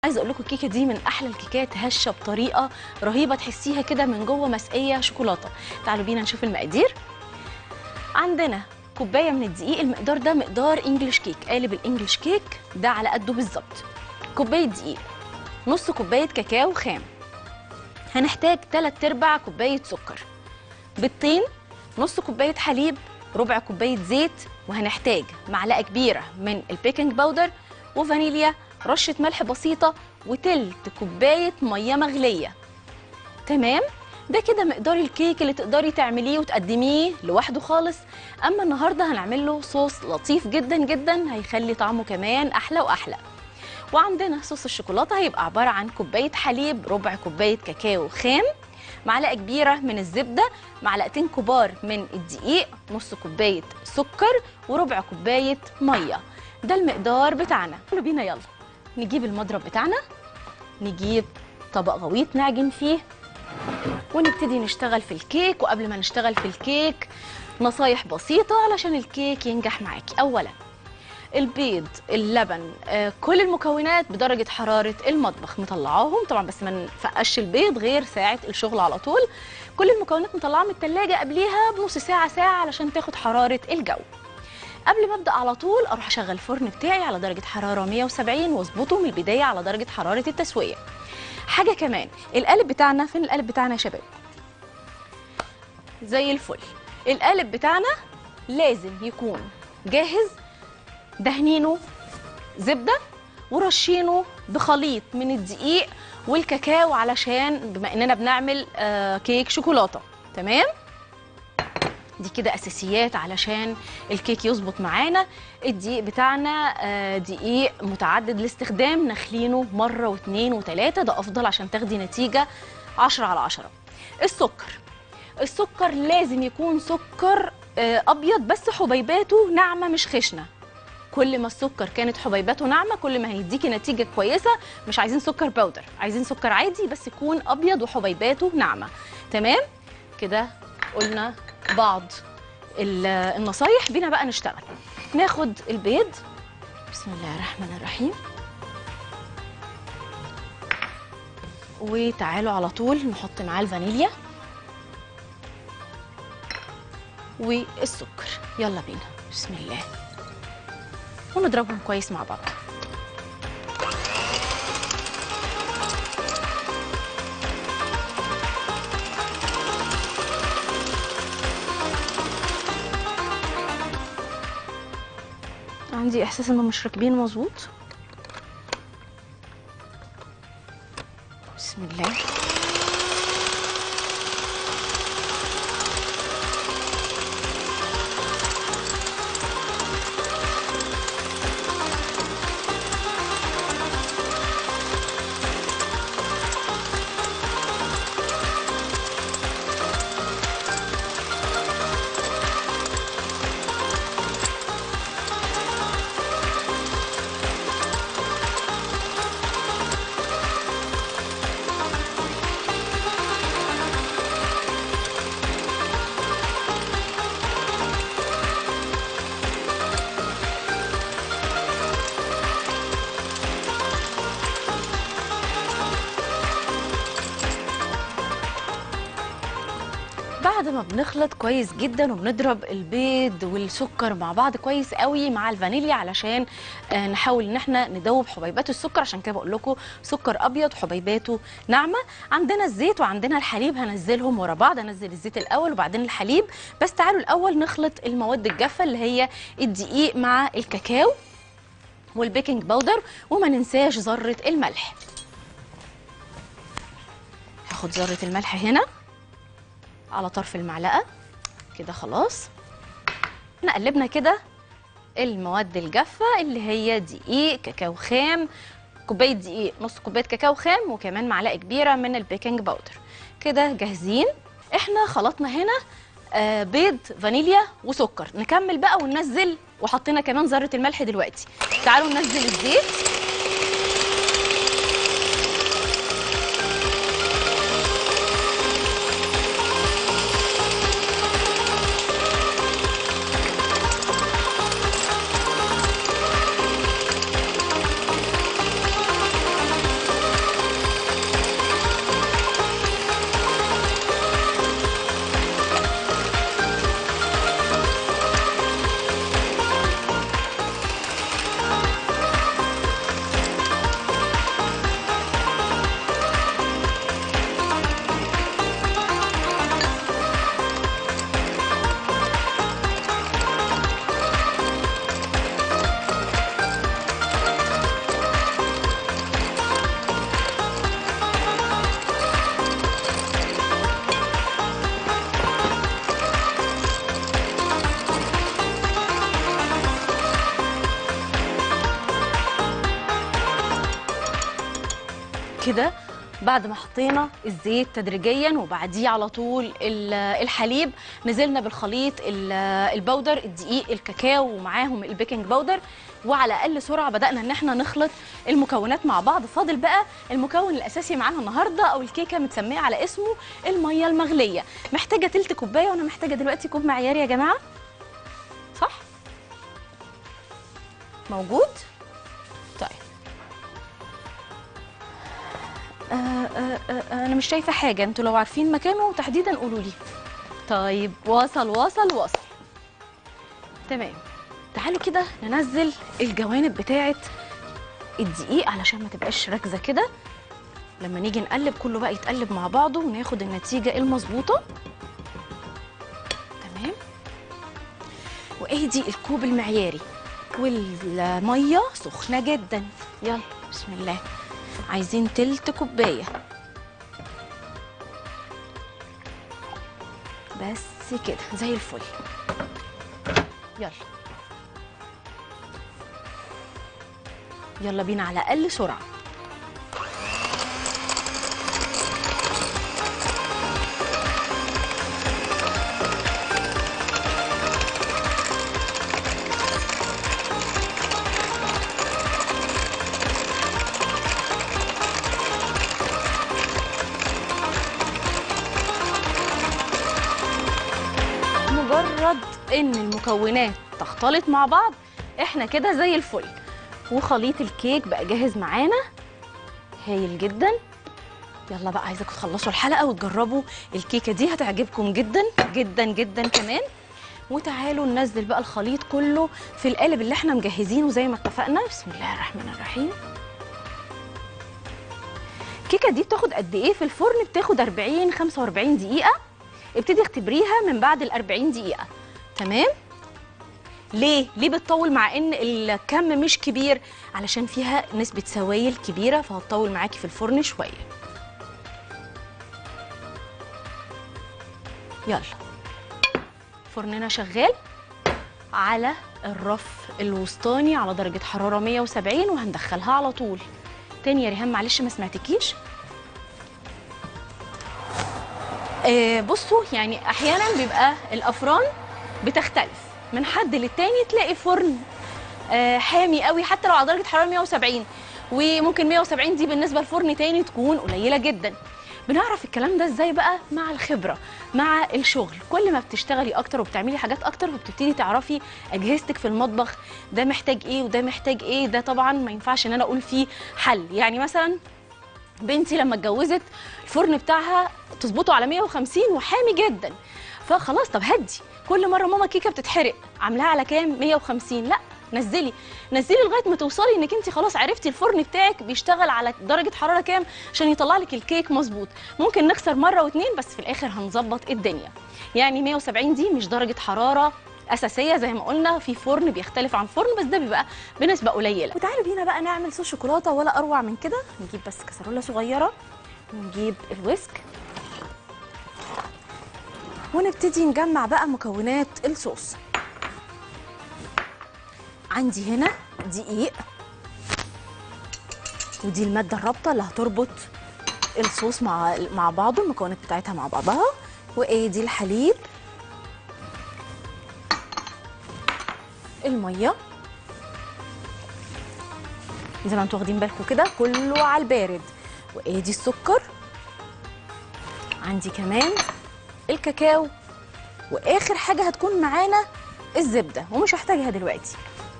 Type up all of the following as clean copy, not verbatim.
عايزه اقول لكم الكيكه دي من احلى الكيكات، هشه بطريقه رهيبه، تحسيها كده من جوه مسقيه شوكولاته. تعالوا بينا نشوف المقادير. عندنا كوبايه من الدقيق، المقدار ده مقدار انجلش كيك، قالب الانجلش كيك ده على قده بالظبط. كوبايه دقيق، نص كوبايه كاكاو خام، هنحتاج 3/4 كوبايه سكر، بيضتين، نص كوبايه حليب، ربع كوبايه زيت، وهنحتاج معلقه كبيره من البيكنج باودر وفانيليا، رشه ملح بسيطه، وتلت كوبايه ميه مغليه. تمام؟ ده كده مقدار الكيك اللي تقدري تعمليه وتقدميه لوحده خالص. اما النهارده هنعمل له صوص لطيف جدا جدا هيخلي طعمه كمان احلى واحلى. وعندنا صوص الشوكولاته هيبقى عباره عن كوبايه حليب، ربع كوبايه كاكاو خام، معلقه كبيره من الزبده، معلقتين كبار من الدقيق، نص كوبايه سكر، وربع كوبايه ميه. ده المقدار بتاعنا. يلا بينا، يلا نجيب المضرب بتاعنا، نجيب طبق غويط نعجن فيه ونبتدي نشتغل في الكيك. وقبل ما نشتغل في الكيك نصايح بسيطة علشان الكيك ينجح معاكي. أولا البيض، اللبن، كل المكونات بدرجة حرارة المطبخ مطلعاهم طبعا، بس ما نفقش البيض غير ساعة الشغل على طول. كل المكونات مطلعاها من التلاجة قبليها بنص ساعة ساعة علشان تاخد حرارة الجو. قبل ما ابدا على طول اروح اشغل الفرن بتاعي على درجه حراره 170 واظبطه من البدايه على درجه حراره التسويه. حاجه كمان، القالب بتاعنا، فين القالب بتاعنا يا شباب؟ زي الفل. القالب بتاعنا لازم يكون جاهز، دهنينه زبده ورشينه بخليط من الدقيق والكاكاو علشان بما اننا بنعمل كيك شوكولاته. تمام؟ دي كده اساسيات علشان الكيك يظبط معانا. الدقيق بتاعنا دقيق متعدد الاستخدام، نخلينه مره واثنين وثلاثه، ده افضل عشان تاخدي نتيجه 10/10. السكر لازم يكون سكر ابيض، بس حبيباته ناعمه مش خشنه. كل ما السكر كانت حبيباته ناعمه كل ما هيديكي نتيجه كويسه. مش عايزين سكر باودر، عايزين سكر عادي بس يكون ابيض وحبيباته ناعمه. تمام كده؟ قلنا بعض النصايح. بينا بقى نشتغل. ناخد البيض، بسم الله الرحمن الرحيم، وتعالوا على طول نحط معاه الفانيليا والسكر. يلا بينا، بسم الله، ونضربهم كويس مع بعض. عندي احساس انهم مش راكبين مظبوط. بسم الله. بعد ما بنخلط كويس جدا وبنضرب البيض والسكر مع بعض كويس قوي مع الفانيليا علشان نحاول ان احنا ندوب حبيبات السكر، عشان كده بقول لكم سكر ابيض حبيباته ناعمه. عندنا الزيت وعندنا الحليب هنزلهم ورا بعض، هنزل الزيت الاول وبعدين الحليب. بس تعالوا الاول نخلط المواد الجافه اللي هي الدقيق مع الكاكاو والبيكنج باودر، وما ننساش ذره الملح. هاخد ذره الملح هنا على طرف المعلقه كده. خلاص احنا قلبنا كده المواد الجافه اللي هي دقيق، كاكاو خام، كوبايه دقيق، نص كوبايه كاكاو خام، وكمان معلقه كبيره من البيكنج باودر. كده جاهزين. احنا خلطنا هنا بيض، فانيليا وسكر. نكمل بقى وننزل، وحطينا كمان ذره الملح دلوقتي. تعالوا ننزل الزيت. كده بعد ما حطينا الزيت تدريجيا وبعديه على طول الحليب، نزلنا بالخليط البودر، الدقيق، الكاكاو ومعاهم البيكنج باودر، وعلى اقل سرعه بدانا ان احنا نخلط المكونات مع بعض. فاضل بقى المكون الاساسي معانا النهارده او الكيكه متسميه على اسمه الميه المغليه. محتاجه تلت كوبايه وانا محتاجه دلوقتي كوب معياري يا جماعه، صح؟ موجود؟ طيب انا مش شايفه حاجه، انتوا لو عارفين مكانه تحديدا قولوا لي. طيب وصل. تمام. تعالوا كده ننزل الجوانب بتاعه الدقيق علشان ما تبقاش راكزه كده، لما نيجي نقلب كله بقى يتقلب مع بعضه وناخد النتيجه المظبوطه. تمام. وادي الكوب المعياري والميه سخنه جدا. يلا بسم الله، عايزين تلت كوبايه بس كده زي الفل. يلا بينا على اقل سرعه. مجرد ان المكونات تختلط مع بعض احنا كده زي الفل، وخليط الكيك بقى جاهز معانا. هايل جدا. يلا بقى عايزاكم تخلصوا الحلقه وتجربوا الكيكه دي، هتعجبكم جدا جدا جدا كمان. وتعالوا ننزل بقى الخليط كله في القالب اللي احنا مجهزينه زي ما اتفقنا. بسم الله الرحمن الرحيم. الكيكه دي بتاخد قد ايه في الفرن؟ بتاخد 40 45 دقيقه. ابتدي اختبريها من بعد ال 40 دقيقه. تمام. ليه بتطول مع ان الكم مش كبير؟ علشان فيها نسبة سوائل كبيرة فهتطول معاكي في الفرن شوية. يلا فرننا شغال على الرف الوسطاني على درجة حرارة 170 وهندخلها على طول. تاني يا ريهام معلش ما سمعتكيش. بصوا يعني احيانا بيبقى الافران بتختلف من حد للتاني، تلاقي فرن حامي قوي حتى لو على درجه حراره 170، وممكن 170 دي بالنسبه لفرن تاني تكون قليله جدا. بنعرف الكلام ده ازاي بقى؟ مع الخبره، مع الشغل. كل ما بتشتغلي اكتر وبتعملي حاجات اكتر وبتبتدي تعرفي اجهزتك في المطبخ، ده محتاج ايه وده محتاج ايه. ده طبعا ما ينفعش ان انا اقول فيه حل. يعني مثلا بنتي لما اتجوزت الفرن بتاعها تظبطه على 150 وحامي جدا، فخلاص طب هدي. كل مره ماما كيكه بتتحرق عاملاها على كام؟ 150. لا، نزلي لغايه ما توصلي انك انت خلاص عرفتي الفرن بتاعك بيشتغل على درجه حراره كام عشان يطلع لك الكيك مظبوط. ممكن نخسر مره واتنين بس في الاخر هنظبط الدنيا. يعني 170 دي مش درجه حراره اساسيه زي ما قلنا، في فرن بيختلف عن فرن بس ده بيبقى بنسبه قليله. وتعالوا بينا بقى نعمل صوص شوكولاته ولا اروع من كده. نجيب بس كسرولة صغيره ونجيب الويسك ونبتدي نجمع بقى مكونات الصوص. عندي هنا دقيق، ودي الماده الرابطه اللي هتربط الصوص مع بعضه، المكونات بتاعتها مع بعضها. وادي الحليب، الميه زي ما انتوا واخدين بالكم كده كله على البارد. وادي السكر، عندي كمان الكاكاو، واخر حاجه هتكون معانا الزبده ومش هحتاجها دلوقتي.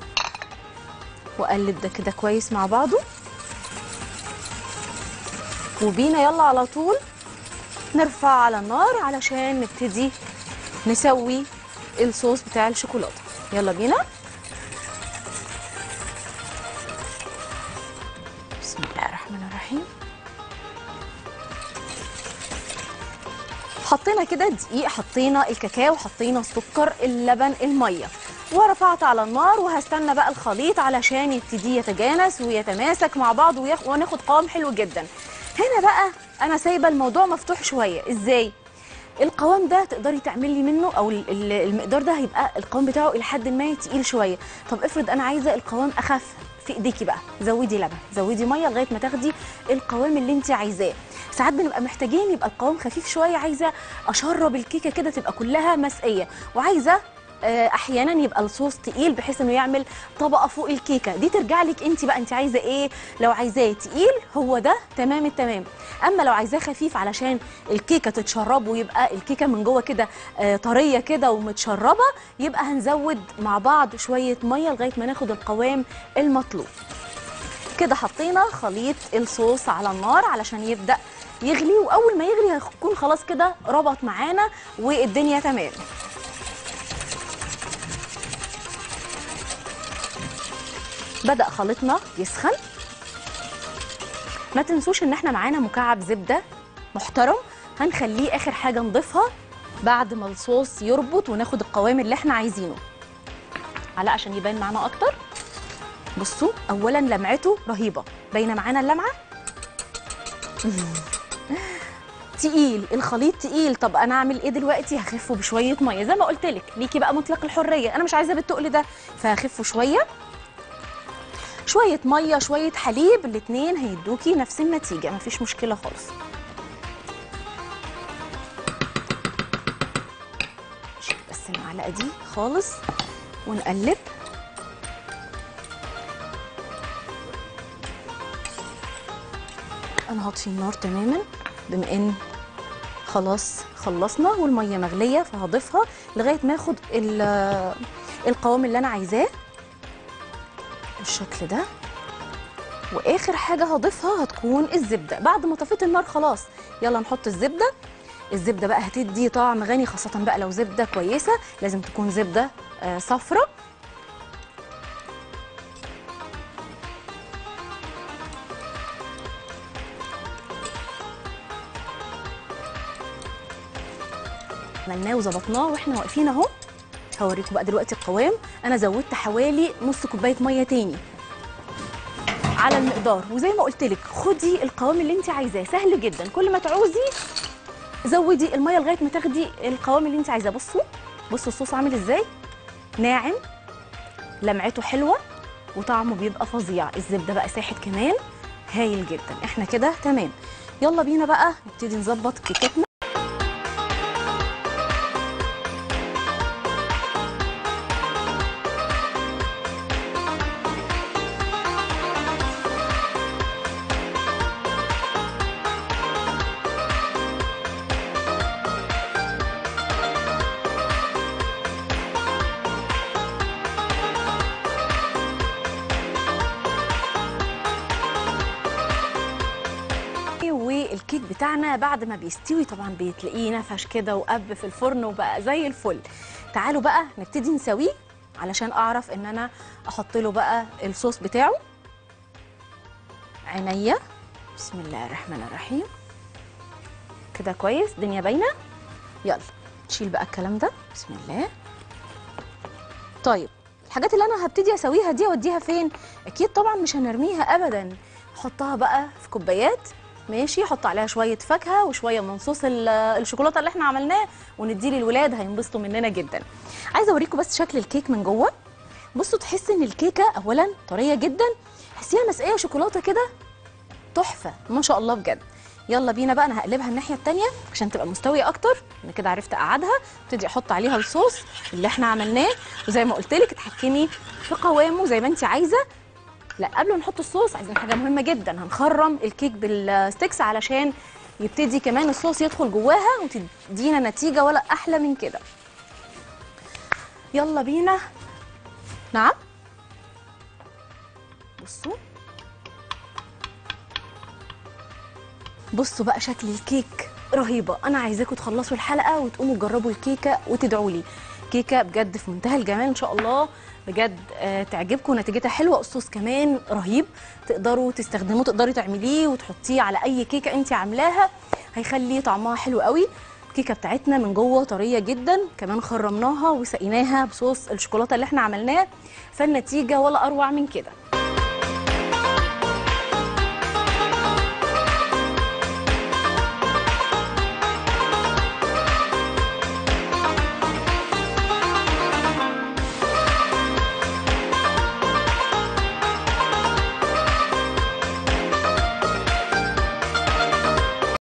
واقلب ده كده كويس مع بعضه، وبينا يلا على طول نرفع على النار علشان نبتدي نسوي الصوص بتاع الشوكولاته. يلا بينا. بسم الله الرحمن الرحيم. حطينا كده الدقيق، حطينا الكاكاو، حطينا السكر، اللبن، الميه، ورفعت على النار وهستنى بقى الخليط علشان يبتدي يتجانس ويتماسك مع بعض وناخد قوام حلو جدا. هنا بقى انا سايبه الموضوع مفتوح شويه. ازاي؟ القوام ده تقدري تعملي منه او المقدار ده هيبقى القوام بتاعه الى حد ما تقيل شويه. طب افرض انا عايزه القوام اخف، في ايديكي بقى، زودي لبن، زودي ميه لغايه ما تاخدي القوام اللي انت عايزاه. ساعات بنبقى محتاجين يبقى القوام خفيف شويه، عايزه اشرب الكيكه كده تبقى كلها مسقيه، وعايزه احيانا يبقى الصوص تقيل بحيث انه يعمل طبقه فوق الكيكه. دي ترجع لك انت بقى، انت عايزه ايه. لو عايزاه تقيل هو ده تمام التمام، اما لو عايزاه خفيف علشان الكيكه تتشرب ويبقى الكيكه من جوه كده طريه كده ومتشربه، يبقى هنزود مع بعض شويه ميه لغايه ما ناخد القوام المطلوب. كده حطينا خليط الصوص على النار علشان يبدا يغلي، واول ما يغلي هيكون خلاص كده ربط معانا والدنيا تمام. بدأ خليطنا يسخن. ما تنسوش ان احنا معانا مكعب زبدة محترم، هنخليه اخر حاجة نضيفها بعد ما الصوص يربط وناخد القوام اللي احنا عايزينه. على عشان يبان معانا اكتر. بصوا اولا لمعته رهيبة، باينة معانا اللمعة. تقيل الخليط تقيل. طب انا اعمل ايه دلوقتي؟ هخفه بشوية مية زي ما قلت لك، ليكي بقى مطلق الحرية، انا مش عايزة بالتقل ده فهخفه شوية. شوية مية شوية حليب، الاتنين هيدوكي نفس النتيجة، مفيش مشكلة خالص. نشيل بس المعلقة دي خالص ونقلب. أنا هطفي النار تماما بما إن خلاص خلصنا والمية مغلية، فهضيفها لغاية ما اخد القوام اللي أنا عايزاه بالشكل ده. واخر حاجه هضيفها هتكون الزبده. بعد ما طفيت النار خلاص يلا نحط الزبده. الزبده بقى هتدي طعم غني، خاصه بقى لو زبده كويسه، لازم تكون زبده صفراء. عملناه وظبطناه واحنا واقفين اهو. هوريكم بقى دلوقتي القوام. انا زودت حوالي نص كوبايه ميه تاني على المقدار، وزي ما قلت لك خدي القوام اللي انت عايزاه، سهل جدا. كل ما تعوزي زودي الميه لغايه ما تاخدي القوام اللي انت عايزاه. بصوا الصوص عامل ازاي، ناعم، لمعته حلوه وطعمه بيبقى فظيع. الزبده بقى ساحت كمان، هايل جدا. احنا كده تمام. يلا بينا بقى نبتدي نظبط كيكتنا. والكيك بتاعنا بعد ما بيستوي طبعا بتلاقيه نفش كده وقب في الفرن وبقى زي الفل. تعالوا بقى نبتدي نسويه علشان اعرف ان انا احط له بقى الصوص بتاعه. عينيا، بسم الله الرحمن الرحيم. كده كويس، الدنيا باينه. يلا نشيل بقى الكلام ده، بسم الله. طيب الحاجات اللي انا هبتدي اسويها دي اوديها فين؟ اكيد طبعا مش هنرميها ابدا، احطها بقى في كوبايات. ماشي، حط عليها شويه فاكهه وشويه من صوص الشوكولاته اللي احنا عملناه ونديه للولاد، هينبسطوا مننا جدا. عايزه اوريكم بس شكل الكيك من جوه. بصوا تحس ان الكيكه اولا طريه جدا، تحسيها مسقيه شوكولاته كده، تحفه ما شاء الله بجد. يلا بينا بقى، انا هقلبها الناحيه الثانيه عشان تبقى مستويه اكتر. انا كده عرفت اقعدها، ابتدي احط عليها الصوص اللي احنا عملناه، وزي ما قلت لك اتحكمي في قوامه زي ما انت عايزه. لا قبل ما نحط الصوص عايزين حاجه مهمه جدا، هنخرم الكيك بالستيكس علشان يبتدي كمان الصوص يدخل جواها وتدينا نتيجه ولا احلى من كده. يلا بينا. نعم بصوا بقى شكل الكيك رهيبه. انا عايزاكم تخلصوا الحلقه وتقوموا تجربوا الكيكه وتدعوا لي. كيكه بجد في منتهى الجمال ان شاء الله، بجد تعجبكم، نتيجتها حلوه. الصوص كمان رهيب، تقدروا تستخدموه، تقدري تعمليه وتحطيه على اي كيكه انت عاملاها، هيخلي طعمها حلو قوي. الكيكه بتاعتنا من جوه طريه جدا، كمان خرمناها وسقيناها بصوص الشوكولاته اللي احنا عملناه، فالنتيجه ولا اروع من كده.